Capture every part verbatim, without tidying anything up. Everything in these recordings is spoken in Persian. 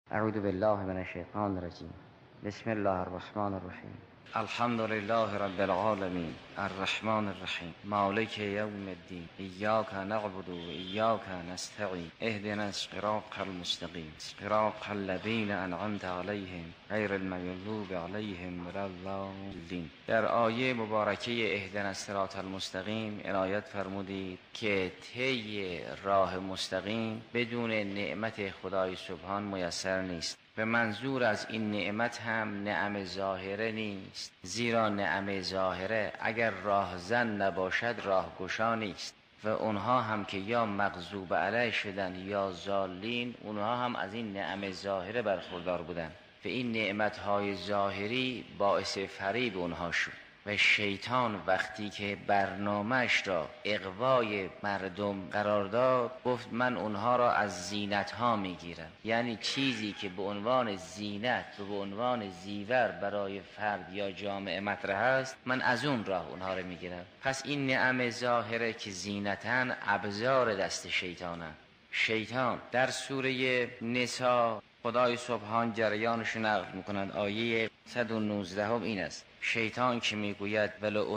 اعوذ بالله من الشیطان الرجیم. بسم الله الرحمن الرحیم. الحمد لله رب العالمین الرحمن الرحیم مالک یوم الدین ایاک نعبد و ایاک نستعین اهدنا الصراط المستقیم صراط الذین انعمت علیهم غیر المغضوب علیهم ولا الضالین. در آیه مبارکه اهدنا الصراط المستقیم عنایت فرمودید که طی راه مستقیم بدون نعمت خدای سبحان میسر نیست. به منظور از این نعمت هم نعم ظاهره نیست، زیرا نعم ظاهره اگر راهزن نباشد راهگشا نیست و اونها هم که یا مغضوب علیه شدن یا ضالین، اونها هم از این نعم ظاهره برخوردار بودن و این نعمتهای ظاهری باعث فریب اونها شد و شیطان وقتی که برنامهش را اغوای مردم قرار داد گفت من اونها را از زینت ها میگیرم، یعنی چیزی که به عنوان زینت و به عنوان زیور برای فرد یا جامعه مطرح است من از اون راه اونها را میگیرم. پس این نعم ظاهره که زینتن ابزار دست شیطانه. شیطان در سوره نساء خدای سبحان جریانش نقل میکنند. آیه صد و نوزده هم این است: شیطان که میگوید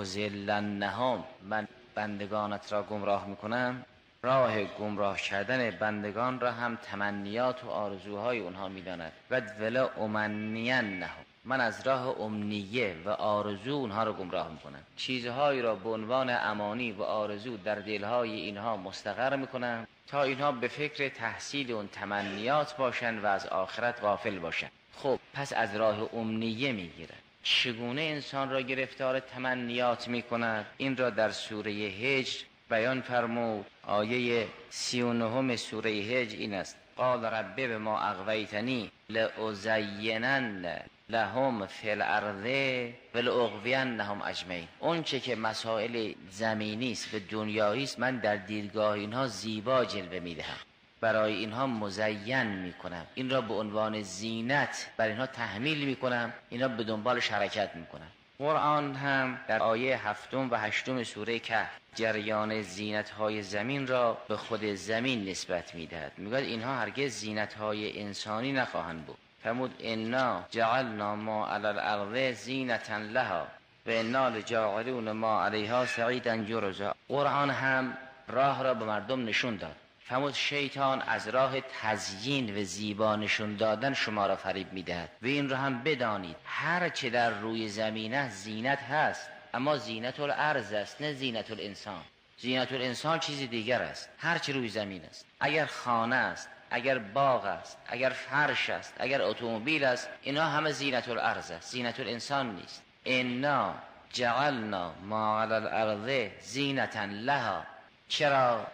ولأضلنهم، من بندگانت را گمراه میکنم، راه گمراه کردن بندگان را هم تمنیات و آرزوهای اونها میداند. و ولأمنینهم، من از راه امنیه و آرزو اونها را گمراه میکنم، چیزهایی را به عنوان امانی و آرزو در دلهای اینها مستقر میکنم تا اینها به فکر تحصیل اون تمنیات باشن و از آخرت غافل باشن. خب پس از راه امنیه میگیرن. چگونه انسان را گرفتار تمنیات میکند؟ این را در سوره هجر بیان فرمود. آیه سی و نهم سوره هجر این است: قال رب بما اغویتنی لأزینن لهم فی الارض ولأغوینهم اجمعین. اون چه که مسائل زمینی است و دنیایی است من در دیدگاه اینها زیبا جلوه میدهم، برای اینها مزین میکنم، این را به عنوان زینت بر اینها تحمیل میکنم، اینا به دنبالش حرکت میکنم. قرآن هم در آیه هفتم و هشتم سوره کهف جریان زینت‌های زمین را به خود زمین نسبت میدهد. میگوید اینها هرگز زینت‌های انسانی نخواهند بود. فرمود انا جعلنا ما علی الارض زینة لها و انا لجاعلون ما علیها صعیدا جرزا. قرآن هم راه را به مردم نشون داد. فرمود شیطان از راه تزیین و زیبا نشون دادن شما را فریب میدهد و این را هم بدانید هر چه در روی زمینه زینت هست، اما زینت الارض است نه زینت الانسان. زینت الانسان چیزی دیگر است. هر چه روی زمین است، اگر خانه است، اگر باغ است، اگر فرش است، اگر اتومبیل است، اینا همه زینت الارض است، زینت الانسان نیست. انا جعلنا ما علی الارض زینة لها. چرا؟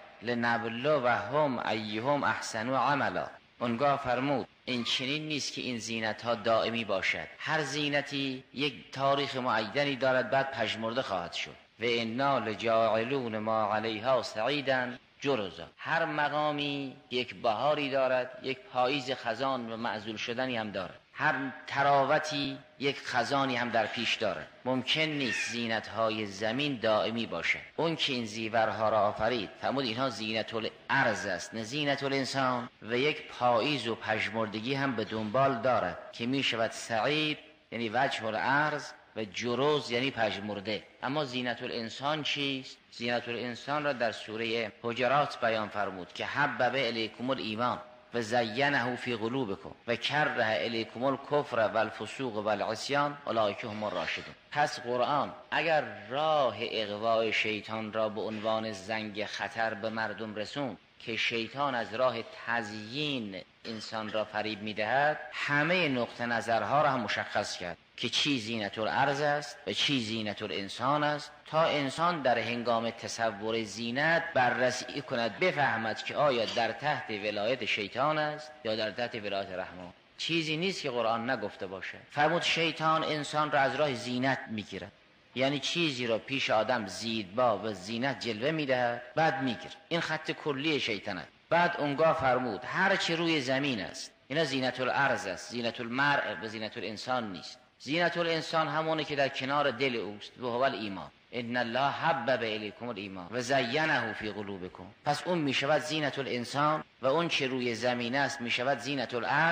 لنبلوهم ایهم احسن عملا. اونگاه فرمود این چنین نیست که این زینت ها دائمی باشد، هر زینتی یک تاریخ معینی دارد بعد پژمرده خواهد شد. و انا لجاعلون ما علیها صعیدا جرزا. هر مقامی یک بهاری دارد، یک پاییز خزان و معزول شدنی هم دارد، هر تراوتی یک خزانی هم در پیش دارد. ممکن نیست زینت‌های زمین دائمی باشه. اون که این زیورها را آفرید فرمود اینها زینت الارض است نه زینت الانسان، و یک پاییز و پژمردگی هم به دنبال دارد که می شود سعید یعنی وجه الارض و جروز یعنی پژمرده. اما زینت الانسان چیست؟ زینت الانسان را در سوره حجرات بیان فرمود که حبب الیکم الایمان و زینه فی قلوبکم و کره الیکم الکفر و الفسوق و العصیان اولئک هم الراشدون. پس قرآن اگر راه اغوای شیطان را به عنوان زنگ خطر به مردم رسوند که شیطان از راه تزیین انسان را فریب میدهد، همه نقطه نظرها را هم مشخص کرد که چی زینت الارض است و چی زینت الانسان است، تا انسان در هنگام تصور زینت بررسی کند، بفهمد که آیا در تحت ولایت شیطان است یا در تحت ولایت رحمان. چیزی نیست که قرآن نگفته باشه. فرمود شیطان انسان را از راه زینت میگیرد، یعنی چیزی را پیش آدم زیبا و زینت جلوه میدهد بعد میگیره. این خط کلی شیطان است. بعد اونگاه فرمود هر چی روی زمین است اینا زینت الارض است، زینت المرء و زینت الانسان نیست. زینت الانسان همونه که در کنار دل اوست و هو الایمان. ان الله حبب الیکم الایمان و زینه فی قلوبکم. پس اون میشود زینت الانسان و اون چه روی زمین است میشود زینت الارض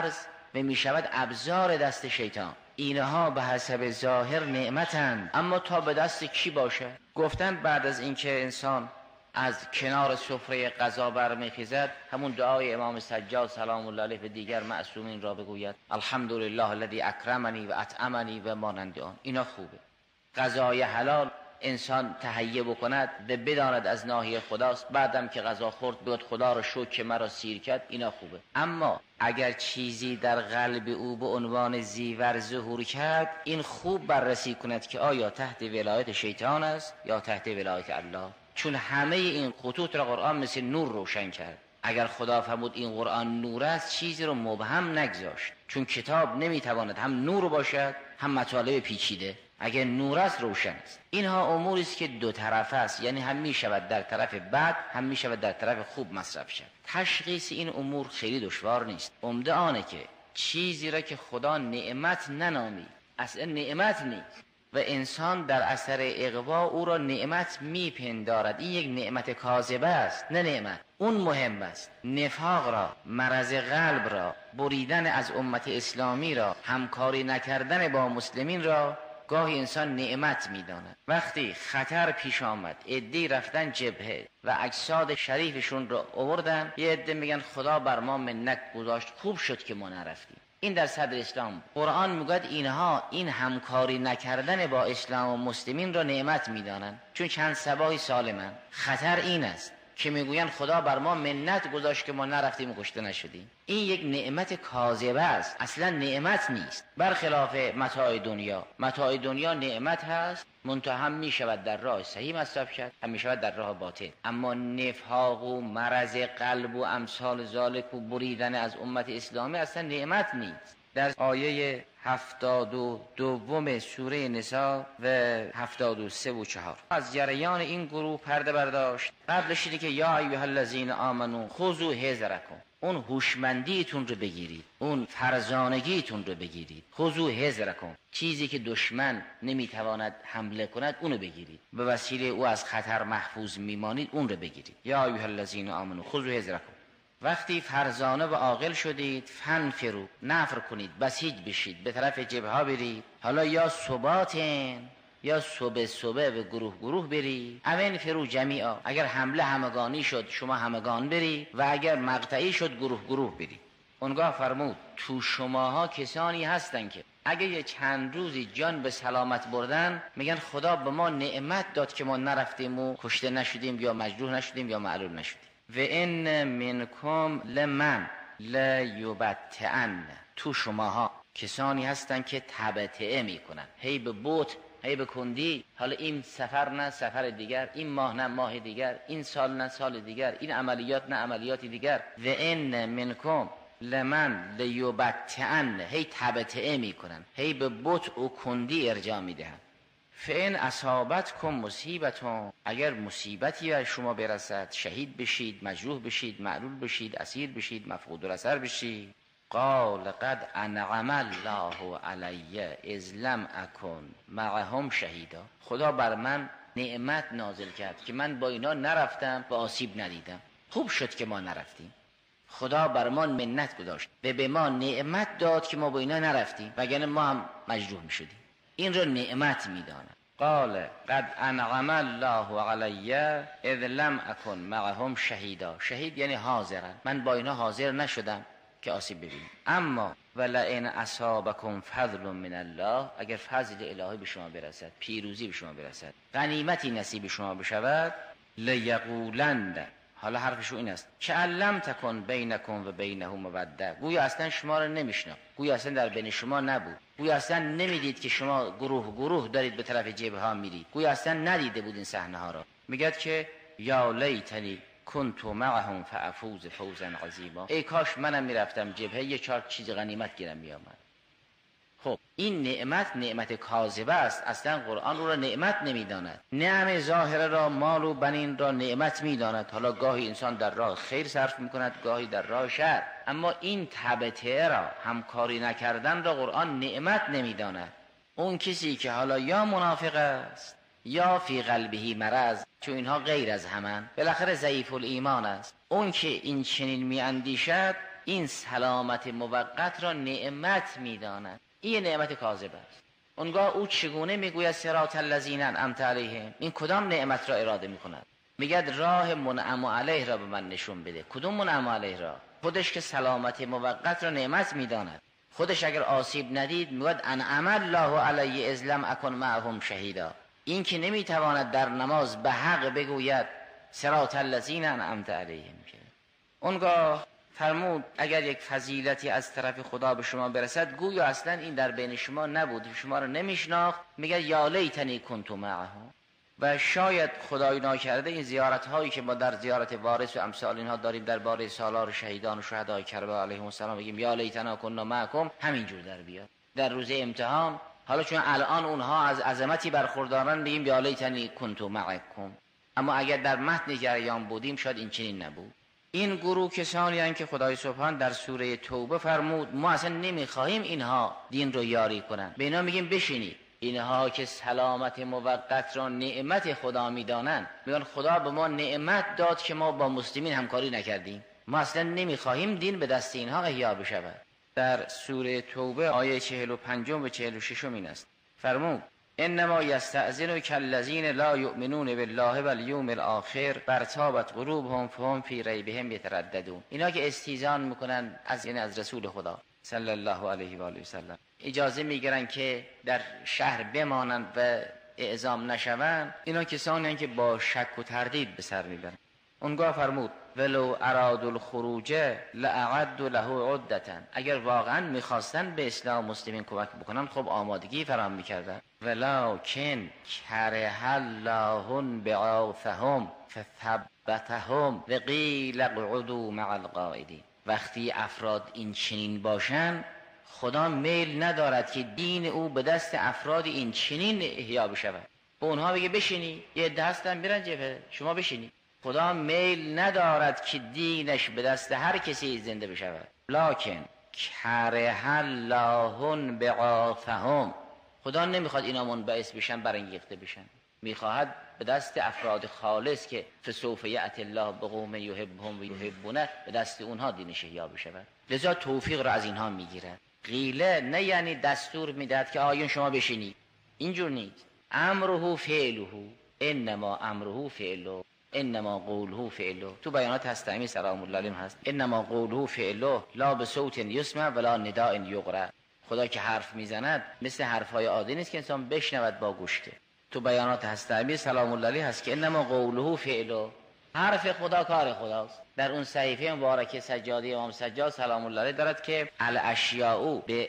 و می شود ابزار دست شیطان. اینها به حسب ظاهر نعمتند، اما تا به دست کی باشه؟ گفتن بعد از اینکه انسان از کنار سفره غذا برمیخیزد همون دعای امام سجاد سلام الله علیه و دیگر معصومین را بگوید الحمدلله الذی اکرمنی و اطعمنی و مانند آن. اینا خوبه. غذای حلال انسان تهیه بکند و بداند از ناحیه خداست، بعدم که غذا خورد بگوید خدا را شکر که مرا سیر کرد، اینا خوبه. اما اگر چیزی در قلب او به عنوان زیور ظهور کرد، این خوب بررسی کند که آیا تحت ولایت شیطان است یا تحت ولایت الله، چون همه این خطوط را قرآن مثل نور روشن کرد. اگر خدا فرمود این قرآن نور است، چیزی رو مبهم نگذاشت، چون کتاب نمیتواند هم نور باشد هم مطالب پیچیده. اگر نور است روشن است. اینها اموری است که دو طرفه است، یعنی هم می شود در طرف بد هم می شود در طرف خوب مصرف شد. تشخیص این امور خیلی دشوار نیست. عمده آنه که چیزی را که خدا نعمت ننامی اصلا نعمت نیست و انسان در اثر اغوا او را نعمت میپندارد، این یک نعمت کاذبه است، نه نعمت. اون مهم است. نفاق را، مرض قلب را، بریدن از امت اسلامی را، همکاری نکردن با مسلمین را گاهی انسان نعمت میداند. وقتی خطر پیش آمد، عده‌ای رفتن جبهه و اجساد شریفشون را آوردن، یه عده میگن خدا بر ما منت گذاشت، خوب شد که ما نرفتیم. این در صدر اسلام. قرآن میگوید اینها این همکاری نکردن با اسلام و مسلمین را نعمت میدانند، چون چند صباحی سالمن. خطر این است که میگویند خدا بر ما منت گذاشت که ما نرفتیم و کشته نشدیم. این یک نعمت کاذبه است، اصلا نعمت نیست. برخلاف متاع دنیا، متاع دنیا نعمت هست، منتها هم میشود در راه صحیح مصرف کرد، هم میشود در راه باطل. اما نفاق و مرض قلب و امثال ذالک و بریدن از امت اسلامی اصلا نعمت نیست. در آیه هفتاد و دوم سوره نساء و هفتاد و سه و چهار از جریان این گروه پرده برداشت. قبلش اینه که یا ایها الذین آمنو خذوا حذرکم، اون هوشمندیتون رو بگیرید، اون فرزانگیتون رو بگیرید. خذوا حذرکم، چیزی که دشمن نمیتواند حمله کند اونو بگیرید، به وسیله او از خطر محفوظ میمانید، اون رو بگیرید. یا ایها الذین آمنو خذوا حذرکم. وقتی فرزانه و عاقل شدید، فنفروا، نفر کنید، بسیج بشید، به طرف جبهه ها برید. حالا یا ثباتن یا صبح صبح به گروه گروه برید، امن فرو جمیعا، اگر حمله همگانی شد شما همگان برید و اگر مقطعی شد گروه گروه برید. اونگاه فرمود تو شماها کسانی هستن که اگه یه چند روزی جان به سلامت بردن، میگن خدا به ما نعمت داد که ما نرفتیم و کشته نشدیم یا مجروح نشدیم یا معلول نشدیم. و ان منکم لمن لیبتئن، تو شماها کسانی هستن که تبتئه میکنن، هی به بوت هی به کندی، حالا این سفر نه سفر دیگر، این ماه نه ماه دیگر، این سال نه سال دیگر، این عملیات نه عملیاتی دیگر. و ان منکم لمن لیبتئن، هی تبتئه میکنن، هی به بوت و کندی ارجاع میدهن. فان اصابتکم مصیبتون، اگر مصیبتی بر شما برسد، شهید بشید، مجروح بشید، معلول بشید، اسیر بشید، مفقود الاثر بشید، قال قد انعم الله علی اذ لم اکن معهم شهیدا، خدا بر من نعمت نازل کرد که من با اینا نرفتم و آسیب ندیدم. خوب شد که ما نرفتیم، خدا بر ما منت گذاشت و به ما نعمت داد که ما با اینا نرفتیم، وگرنه ما هم مجروح میشدیم. این را نعمت میدانم. قال قد انعم الله علی اذ لم اکن معهم شهیدا، شهید یعنی حاضرن، من با اینا حاضر نشدم که آسیب ببینیم. اما ولئن اصابکم فضل من الله، اگر فضل الهی به شما برسد، پیروزی به شما برسد، غنیمتی نصیب شما بشود، لیقولند، حالا حرفشو این است که لم تکن بینکم و بینه موده، گویا اصلا شما رو نمیشناخت، گویا اصلا در بین شما نبود، گویا اصلا نمیدید که شما گروه گروه دارید به طرف جبهه ها میرید، گویا اصلا ندیده بود این صحنه ها را. میگه که یا لیتنی کنت معهم فافوز فوزا عظیما، ای کاش منم میرفتم جبهه یه چهار چیز غنیمت گیرم میآمد. خب این نعمت نعمت کاذبه است، اصلا قرآن رو را نعمت نمیداند. نعم ظاهره را، مال و بنین را نعمت میداند. حالا گاهی انسان در راه خیر صرف میکند، گاهی در راه شر، اما این تبتئه را، همکاری نکردن را قرآن نعمت نمیداند. اون کسی که حالا یا منافق است یا فی قلبه مرض، چون اینها غیر از همان، بالاخره ضعیف الایمان است، اون که این چنین می اندیشد این سلامت موقت را نعمت میداند. این نعمت کاذب است. اونگاه او چگونه میگوید صراط الذین انعمت علیهم؟ این کدام نعمت را اراده میکند؟ میگه راه منعم علیه را به من نشون بده. کدوم منعم علیه را؟ خودش که سلامت موقت را نعمت میداند. خودش اگر آسیب ندید میگوید انعم الله علی اذ لم اکن معهم شهیدا. این که نمیتواند در نماز به حق بگوید صراط الذین انعمت علیهم. که اونگاه فرمود اگر یک فضیلتی از طرف خدا به شما برسد گویا اصلا این در بین شما نبود، شما رو نمیشناخت، میگه یا لیتنی کنت معهم. و شاید خدای ناکرده این زیارت هایی که ما در زیارت وارث و امثال اینها داریم درباره سالار شهیدان و شهدای کربلا علیهم السلام بگیم یا لیتنا کنا معکم، همینجور در بیاد در روز امتحان. حالا چون الان اونها از عظمتی برخوردارن بگیم یا لیتنی کنت معکم، اما اگر در متن جریان بودیم شاید این چنین نبود. این گروه کسانی هستند که خدای سبحان در سوره توبه فرمود ما اصلا نمیخواهیم اینها دین رو یاری کنن، به اینا میگیم بشینید. اینها که سلامت موقت را نعمت خدا میدانند میگن خدا به ما نعمت داد که ما با مسلمین همکاری نکردیم، ما اصلا نمیخواهیم دین به دست اینها احیا بشود. در سوره توبه آیه چهل و پنج و چهل و شش این است، فرمود انما یستأذنک الذین لا یؤمنون بالله والیوم الاخر فارتابت قلوبهم فهم فی ریبهم یترددون. اینا که استیزان میکنن از یعنی از رسول خدا صلی الله علیه و آله و سلم اجازه میگیرن که در شهر بمانند و اعزام نشوند، اینا کسانی هستند که با شک و تردید به سر میبرن. اونگاه فرمود ولو ارادوا الخروج لاعدوا له عدة. اگر واقعا میخواستن به اسلام مسلمین کمک بکنن خب آمادگی فراهم میکردن. ولکن کره الله بعاثهم فثبتهم وقیل اقعدوا مع القاعدین. وقتی افراد این چنین باشن خدا میل ندارد که دین او به دست افراد این چنین احیا بشود. به اونها بگه بشینی، یه عده هستن میرن جبهه، شما بشینی. خدا میل ندارد که دینش به دست هر کسی زنده بشود. لکن کره الله بعاثهم. خدا نمیخواد اینا منبعث بشن، برانگیخته بشن، میخواهد به دست افراد خالص که فسوف یأتی الله بقوم یحبهم و یحبونه به دست اونها دینش احیا بشود. لذا توفیق را از اینها میگیرن. قیله نه یعنی دستور میدهد که آیون شما بشینید، اینجور نیست. امره فعله، انما امره فعله، انما قوله فعله. تو بیانات هستمی سلام الله علیهم هست انما قوله فعله لا بصوت یسمع ولا نداء یقرأ. خدا که حرف میزند مثل حرفهای عادی نیست که انسان بشنود با گوشته. تو بیانات هستمی سلام الله علیه هست که انما قوله فعله، حرف خدا کار خداست. در اون صحیفه مبارکه سجاده امام سجاد سلام الله علیه دارد که الاشیاء به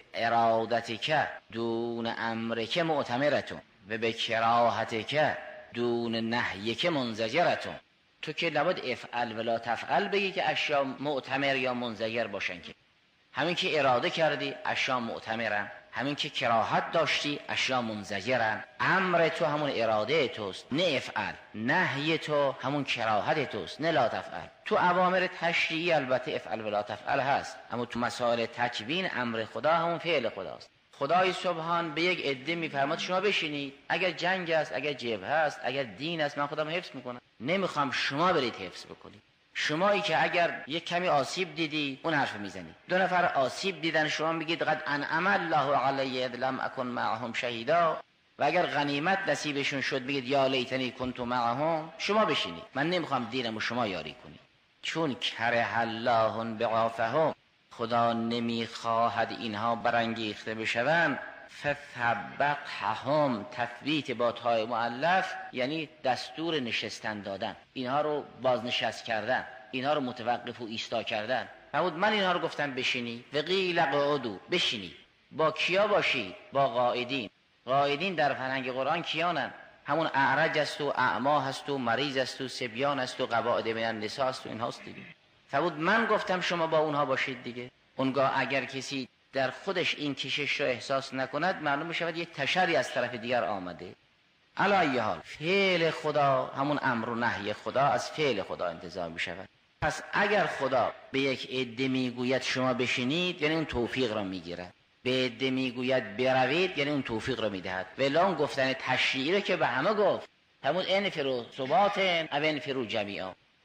ارادتک دون امرک معتمرتون و به کراهتک دون نهیک منزجرتون. تو که نباید افعل ولا تفعل بگی که اشیاء معتمر یا منزجر باشن، که همین که اراده کردی اشیاء معتمرن، همین که کراهت داشتی اشیاء منزجرن. امر تو همون اراده توست نه افعل، نهی تو همون کراهت توست نه لا تفعل. تو اوامر تشریعی البته افعل ولا تفعل هست، اما تو مسائل تکوین امر خدا همون فعل خداست. خدای سبحان به یک عده میفرماد شما بشینید، اگر جنگ است، اگر جبهه است، اگر دین است، من خودم حفظ میکنم، نمیخوام شما برید حفظ بکنید. شمایی که اگر یک کمی آسیب دیدی اون حرف میزنی، دو نفر آسیب دیدن شما میگید قد انعم الله علی اذ لم اکن معهم شهیدا، و اگر غنیمت نصیبشون شد میگید یا لیتنی کنت معهم. شما بشینید، من نمیخوام دینمو شما یاری کنی. چون کره الله بعاثهم، خدا نمیخواهد اینها برانگیخته بشوند. فثبتهم، تثبیت با تای مؤلف یعنی دستور نشستن دادن، اینها رو بازنشست کردن، اینها رو متوقف و ایستا کردن. فرمود من اینها رو گفتم بشینی و قیل اقعدوا، بشینی. با کیا باشید؟ با قائدین. قائدین در فرهنگ قرآن کیانن؟ همون اعرج است و اعما هست و مریض است و صبیان است و قواعد من النساء است و این هاست دیگه. فرمود من گفتم شما با اونها باشید دیگه. اونگاه اگر کسی در خودش این کشش رو احساس نکند معلوم میشود یک تشری از طرف دیگر آمده. علی ای حال فعل خدا همون امر و نهی خدا از فعل خدا انتظار میشود. پس اگر خدا به یک عده میگوید شما بشینید یعنی اون توفیق را میگیرد، به عده میگوید بروید یعنی اون توفیق را میدهد. ولی اون گفتن تشریعی رو که به همه گفت، همون انفروا ثباتن او انفروا جمیعا،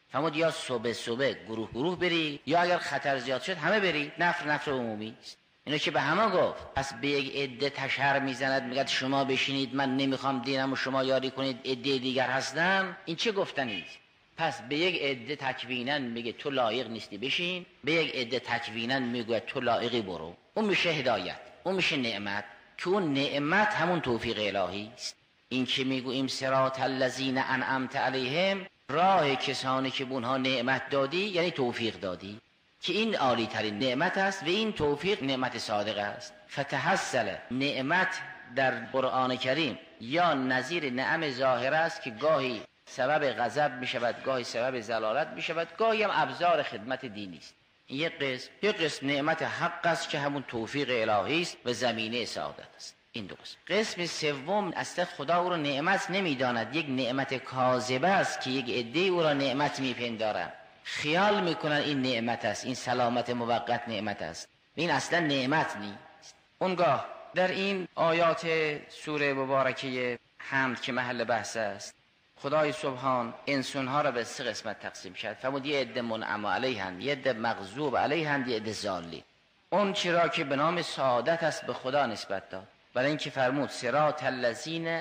فرمود یا صبح صبح گروه گروه بری، یا اگر خطر زیاد شد همه بری، نفر نفر عمومی است. اینو که به همه گفت. پس به یک عده تشر میزند میگه شما بشینید من نمیخوام دینم و شما یاری کنید، عده دیگر هستن، این چه گفتنید؟ پس به یک عده تکویناً میگه تو لایق نیستی بشین، به یک عده تکویناً میگه تو لایقی برو. اون میشه هدایت، اون میشه نعمت، که اون نعمت همون توفیق الهی است. این که میگوییم صراط الذین انعمت علیهم، راه کسانی که به اونها نعمت دادی یعنی توفیق دادی، که این عالی ترین نعمت است و این توفیق نعمت صادق است. فتحصل نعمت در قرآن کریم یا نظیر نعم ظاهر است که گاهی سبب غضب می شود، گاهی سبب ضلالت می شود، گاهی هم ابزار خدمت دینی است. این یک قسم. یک قسم نعمت حق است که همون توفیق الهی است و زمینه سعادت است. این دو قسم. قسم سوم است خدا او را نعمت نمیداند، یک نعمت کاذبه است که یک عده او را نعمت میپندارند، خیال میکنن این نعمت است، این سلامت موقت نعمت است، این اصلا نعمت نیست. اونگاه در این آیات سوره مبارکه حمد که محل بحث است، خدای سبحان انسانها را به سه قسمت تقسیم کرد. فرمود یه عده منعم علیهند، یه عده مغضوب علیهند، یه عده ضالین. اون چرا که به نام سعادت است به خدا نسبت داد، برای اینکه فرمود صراط الذین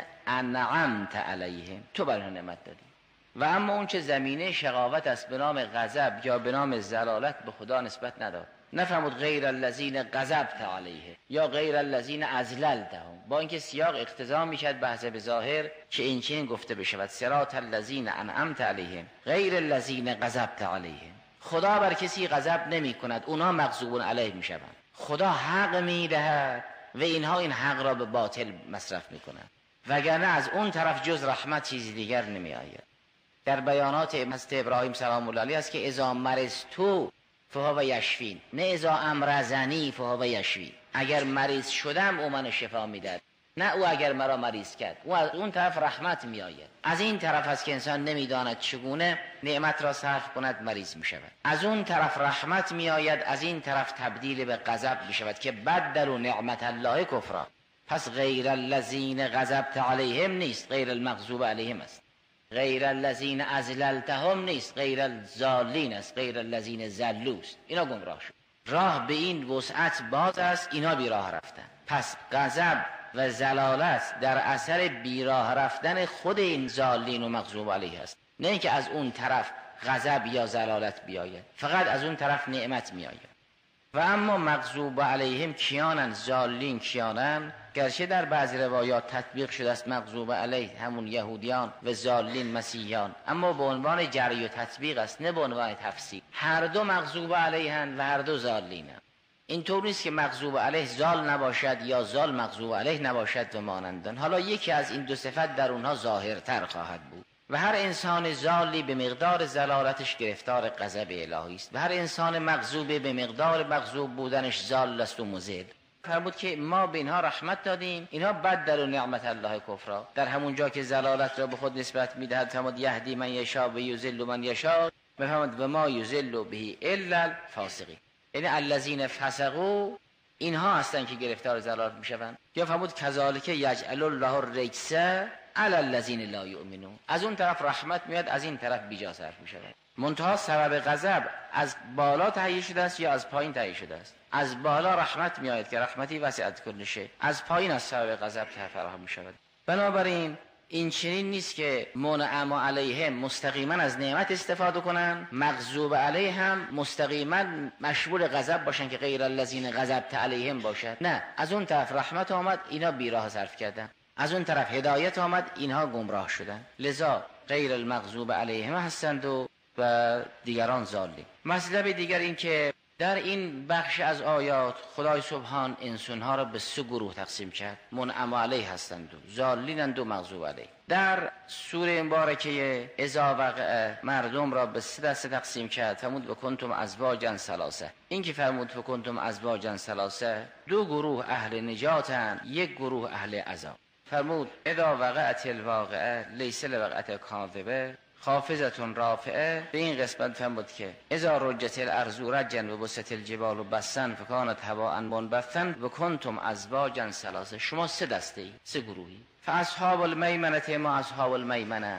انعمت علیهم، تو بر آنها نعمت دادی. و اما اون چه زمینه شقاوت است به نام غضب یا به نام ضلالت به خدا نسبت نداد. نفرمود غیر الذین غضبت علیه یا غیر الذین اضللتهم، با اینکه سیاق اقتضا میشد بحث به ظاهر که این چنین گفته بشود صراط الذین انعمت علیهم غیر الذین غضبت علیهم. خدا بر کسی غضب نمی کند، اونها مغضوب علیه می شوند. خدا حق می دهد و اینها این حق را به باطل مصرف می کنند، وگرنه از اون طرف جز رحمت چیزی دیگر نمی آید. در بیانات حضرت ابراهیم سلام الله علیه است که اذا مرضت فهو یشفین، نه اذا امرضنی فهو یشفین، اگر مریض شدم او منو شفا میداد، نه او اگر مرا مریض کرد. او از اون طرف رحمت می آید. از این طرف است که انسان نمیداند چگونه نعمت را صرف کند مریض می شود. از اون طرف رحمت می آید، از این طرف تبدیل به غضب می شود که بدلوا نعمت الله کفرا. پس غیر الذین غضبت علیهم نیست، غیر المغضوب علیهم است. غیر الذین اضللتهم نیست، غیر الضالین است، غیر الذین ضلوا است. اینا گمراه شد. راه به این وسعت باز است، اینا بی راه رفتن. پس غضب و ضلالت در اثر بیراه رفتن خود این ضالین و مغضوب علیه است، نه اینکه از اون طرف غضب یا ضلالت بیاید، فقط از اون طرف نعمت میآید. و اما مغضوب علیهم کیانن، ضالین کیانن، گرچه در بعضی روایات تطبیق شده است مغضوب علیه همون یهودیان و ضالین مسیحیان، اما به عنوان جری و تطبیق است، نه به عنوان تفسیر. هر دو مغضوب علیهن و هر دو ضالینن. اینطور نیست که مغضوب علیه زال نباشد یا زال مغضوب علیه نباشد و مانندان. حالا یکی از این دو صفت در اونها ظاهرتر خواهد بود. و هر انسان زالی به مقدار زلالتش گرفتار غضب الهی است و هر انسان مغضوب به مقدار مغضوب بودنش زال است و مضل. فرمود که ما به اینها رحمت دادیم، اینها بدلوا نعمت الله کفرا. در همون جا که زلالت را به خود نسبت میدهد فرمود یهدی من یشاء و یضل من یشاء، فرمود و ما یضل به الا الفاسقین، یعنی الذین فسقوا اینها هستن که گرفتار زلالت میشوند. یا فرمود کذالک یجعل الله الرجس علی الذین لا یؤمنون، از اون طرف رحمت میاد، از این طرف بیجا صرف میشود. منتها سبب غضب از بالا تهیه شده است یا از پایین تهیه شده است؟ از بالا رحمت میآید که رحمتی وسعت کل شیء، از پایین از سبب غضب فراهم میشود. بنابراین این چنین نیست که منعم علیهم مستقیما از نعمت استفاده کنن، مغضوب علیهم مستقیما مشمول غضب باشن که غیر الذین غضبت علیهم باشد. نه، از اون طرف رحمت آمد، اینا بیراه صرف کردن، از اون طرف هدایت آمد، اینها گمراه شدن. لذا غیر المغضوب علیهم هستند و و دیگران ضالین. مطلب دیگر این که در این بخش از آیات خدای سبحان انسانها را به سه گروه تقسیم کرد، منعم علیه هستند و ضالینند و مغضوب علیه. در سوره مبارکه اذا وقع مردم را به سه دسته تقسیم کرد. فرمود و کنتم ازواجا ثلاثه. این که فرمود و کنتم ازواجا ثلاثه، دو گروه اهل نجاتند، یک گروه اهل عذاب. فرمود اذا وقعت الواقعه لیس لوقعت کاذبه خافضتون رافعه. به این قسمت فرمود که اذا رجت الارض رجا و بست الجبال بسا فکانت هواء منبثا و کنتم ازواجا ثلاثه. شما سه دسته ای، سه گروهی. فاصحاب المیمنه ما اصحاب المیمنه،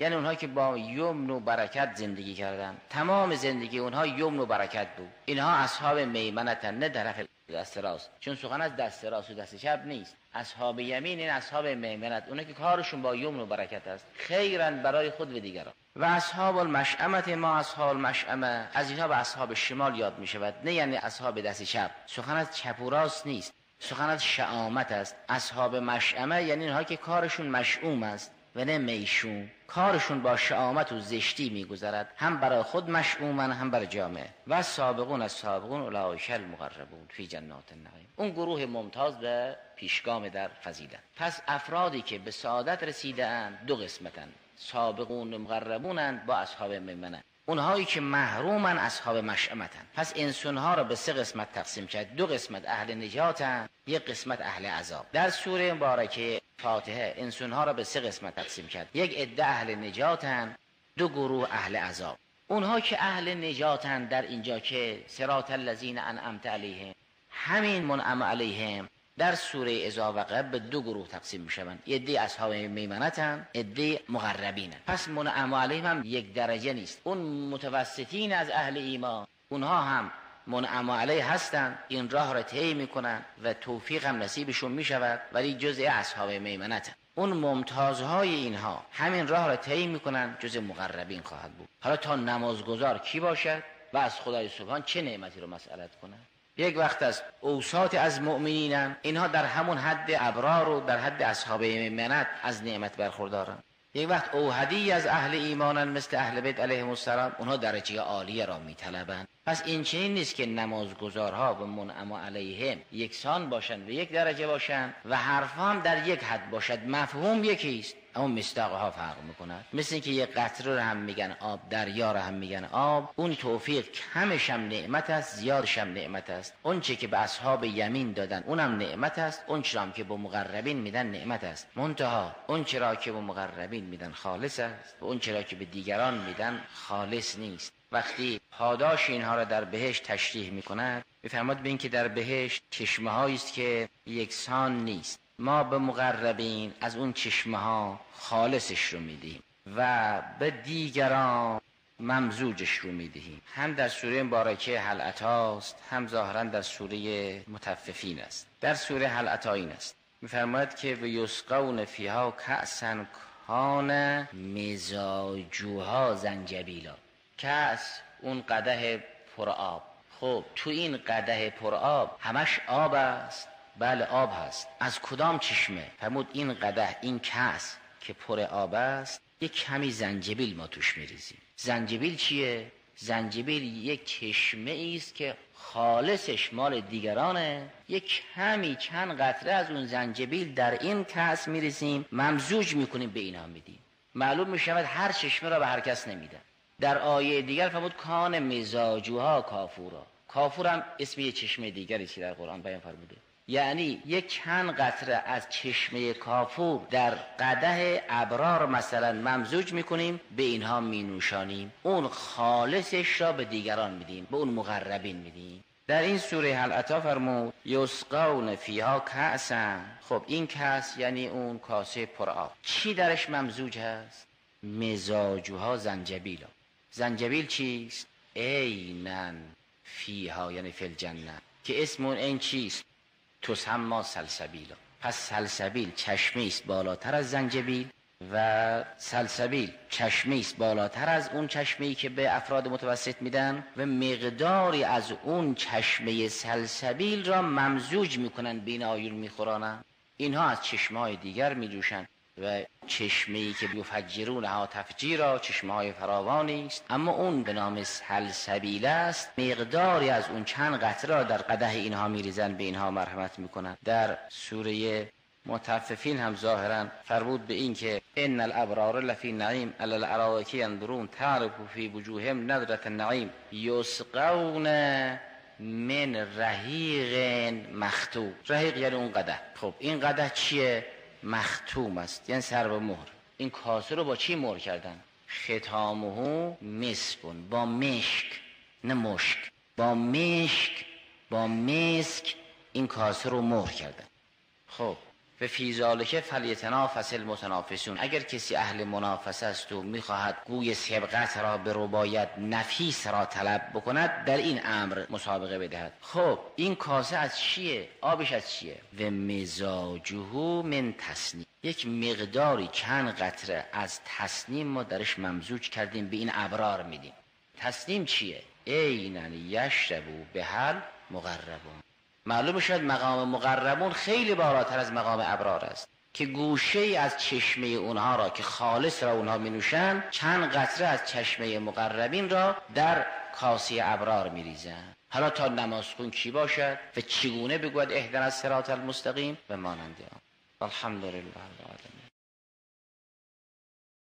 یعنی اونها که با یمن و برکت زندگی کردن، تمام زندگی اونها یمن و برکت بود. اینها اصحاب میمنتن، نه طرف دست راست، چون سخن از دست راست و دست چپ نیست. اصحاب یمین این اصحاب میمنت، اونها که کارشون با یمن و برکت است، خیرن برای خود و دیگران. و اصحاب المشأمه، ما اصحاب المشأمه، از اینها به اصحاب شمال یاد می شود، نه یعنی اصحاب دست چپ. سخن از چپ و راست نیست، سخن از شعامت است. اصحاب مشأمه یعنی اینها که کارشون مشؤوم است و نه میشوم، کارشون با شعامت و زشتی میگذرد، هم برای خود مشؤومن هم برای جامعه. و سابقون از سابقون اولئک المقربون فی جنات النعیم، اون گروه ممتاز به پیشگام در فضیلت. پس افرادی که به سعادت رسیده اند دو قسمتن، سابقون و مقربونند با اصحاب میمنه. اونهایی که محرومن اصحاب مشأمتن. پس انسانها را به سه قسمت تقسیم کرد، دو قسمت اهل نجاتن، یک قسمت اهل عذاب. در سوره مبارکه فاتحه انسانها را به سه قسمت تقسیم کرد، یک عده اهل نجاتن، دو گروه اهل عذاب. اونها که اهل نجاتن در اینجا که صراط الذین انعمت علیهم، همین منعم علیهم در سوره اذا وقع به دو گروه تقسیم میشوند، عده اصحاب میمنتن، عده مقربینن. پس منعم علیهم هم یک درجه نیست، اون متوسطین از اهل ایمان، اونها هم منعم علیه هستند، این راه را طی میکنن و توفیق هم نصیبشون میشود، ولی جزء اصحاب میمنتن. اون ممتازهای اینها همین راه را طی میکنن، جزء مقربین خواهد بود. حالا تا نمازگزار کی باشد و از خدای سبحان چه نعمتی رو مسئلت کنه؟ یک وقت از اوساط از مؤمنینن، اینها در همون حد ابرار و در حد اصحاب میمنت از نعمت برخوردارن. یک وقت اوحدی از اهل ایمانن مثل اهل بیت علیهم السلام، اونها درجه عالیه را میطلبند. پس این چنین نیست که نمازگزارها و منعم علیهم یکسان باشند و یک درجه باشند و حرفها هم در یک حد باشد، مفهوم یکیست اما مصداقها فرق میکند. مثل اینکه یک قطره رو هم میگن آب، دریا رو هم میگن آب. اون توفیق کمش هم نعمت است، زیادش هم نعمت است. اون چه که به اصحاب یمین دادن اونم نعمت است، اون چرا که به مقربین میدن نعمت است. منتها اون چرا که به مقربین میدن خالص است و اون چرا که به دیگران میدن خالص نیست. وقتی پاداش اینها را در بهشت تشریح میکند، میفرماد به این که در بهشت چشمه هایی است که یکسان نیست. ما به مقربین از اون چشمه ها خالصش رو میدیم و به دیگران ممزوجش رو میدهیم. هم در سوره مبارکه هل اتاست، هم ظاهرا در سوره مطففین است. در سوره هل اتا این است، میفرماید که و یسقون فیها کأسا کان مزاجها زنجبیلا. کأس اون قدح پر آب. خب تو این قدح پر آب همش آب است؟ بله آب هست. از کدام چشمه؟ فرمود این قدح، این کأس که پر آب است، یک کمی زنجبیل ما توش میریزیم. زنجبیل چیه؟ زنجبیل یک چشمه است که خالصش مال دیگرانه، یک کمی چند قطره از اون زنجبیل در این کأس میریزیم، ممزوج میکنیم به اینا میدیم. معلوم میشود هر چشمه را به هر کس نمیدن. در آیه دیگر فرمود کان مزاجها کافورا. کافور هم اسم یک چشمه دیگری که در قرآن بیان فرموده. یعنی یک چند قطره از چشمه کافور در قدح ابرار مثلا ممزوج میکنیم، به اینها مینوشانیم، اون خالصش را به دیگران میدیم، به اون مقربین میدیم. در این سوره هل اتا فرمود یسقون فیها کأسا. خب این کأس یعنی اون کاسه پر آب، چی درش ممزوج هست؟ مزاجها زنجبیلا. زنجبیل چیست؟ اینن فیها یعنی فی الجنه، که اسم اون این چیست؟ تسمى سلسبیلا. پس سلسبیل چشمی است بالاتر از زنجبیل و سلسبیل چشمی است بالاتر از اون چشمی که به افراد متوسط میدن و مقداری از اون چشمه سلسبیل را ممزوج میکنن، بین آیون میخورانن. اینها از چشمهای دیگر میجوشن و چشمه‌ای که یفجرونها تفجیرا، چشمه‌های فراوانی است، اما اون به نام سلسبیل است. مقداری از اون چند قطره را در قدح اینها میریزن، به اینها مرحمت میکنن. در سوره مطففین هم ظاهرا فرمود به این که ان الابرار لفی نعیم علی الارائک ينظرون تعرف فی وجوههم نضرة النعیم یسقون من رحیق مختوم. رحیق یعنی اون قدح. خب این قدح چیه؟ مختوم است، یعنی سر به مهر. این کاسه رو با چی مهر کردن؟ ختامه مسکون، با مشک، نه مشک، با مشک، با مسک این کاسه رو مهر کردن. خب و فی ذالک فلیتنافس المتنافسون. اگر کسی اهل منافسه است و میخواهد گوی سبقت را به ربایت نفیس را طلب بکند، در این امر مسابقه بدهد. خب این کاسه از چیه؟ آبش از چیه؟ و مزاجه من تسنیم، یک مقداری چند قطره از تسنیم ما درش ممزوج کردیم، به این ابرار میدیم. تسنیم چیه؟ اینن یشربو بهل مقربون. معلوم شد مقام مقربون خیلی بالاتر از مقام ابرار است که گوشه ای از چشمه اونها را که خالص را اونها می نوشند، چند قطره از چشمه مقربین را در کاسه ابرار می ریزند. حالا تا نماز خون کی باشد و چگونه بگوید اهدنا الصراط المستقیم و مانند آن. الحمدلله.